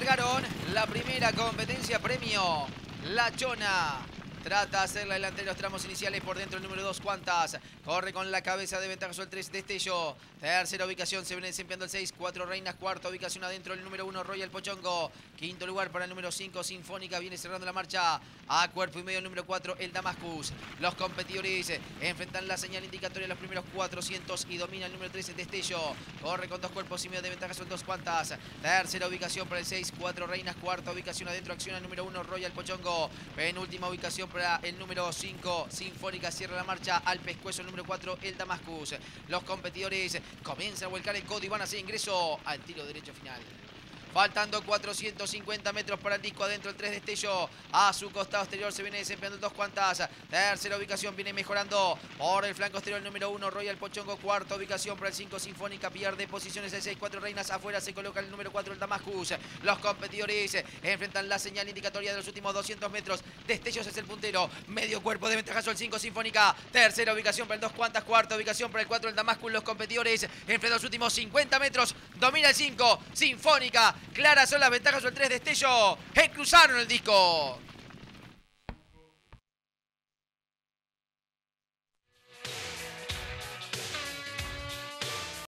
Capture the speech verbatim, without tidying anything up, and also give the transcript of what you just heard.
largaron la primera competencia premio. La Chona trata de hacer la delantera en los tramos iniciales por dentro el número dos, Cuantas. Corre con la cabeza de ventaja el tres, Destello. Tercera ubicación se viene desempeñando el seis, Cuatro Reinas. Cuarta ubicación adentro el número uno, Royal Pochongo. Quinto lugar para el número cinco, Sinfónica. Viene cerrando la marcha a cuerpo y medio el número cuatro, el Damascus. Los competidores enfrentan la señal indicatoria los primeros cuatrocientos y domina el número trece, Destello. Corre con dos cuerpos y medio de ventaja son dos, Cuantas. Tercera ubicación para el seis, Cuatro Reinas. Cuarta ubicación adentro, acciona el número uno, Royal Pochongo. Penúltima ubicación para el número cinco, Sinfónica. Cierra la marcha al pescuezo el número cuatro, el Damascus. Los competidores comienzan a vuelcar el codo y van a hacer ingreso al tiro derecho final. Faltando cuatrocientos cincuenta metros para el disco adentro, el tres, Destello. A su costado exterior se viene desempeñando el dos, Cuantas. Tercera ubicación viene mejorando por el flanco exterior el número uno, Royal Pochongo. Cuarta ubicación para el cinco, Sinfónica. Pierde posiciones el seis, Cuatro Reinas. Afuera se coloca el número cuatro, el Damascus. Los competidores enfrentan la señal indicatoria de los últimos doscientos metros. Destellos es el puntero. Medio cuerpo de ventaja el cinco, Sinfónica. Tercera ubicación para el dos, Cuantas. Cuarta ubicación para el cuatro, el Damascus. Los competidores enfrentan los últimos cincuenta metros. Domina el cinco, Sinfónica. Claras son las ventajas del tres, Destello. Cruzaron el disco.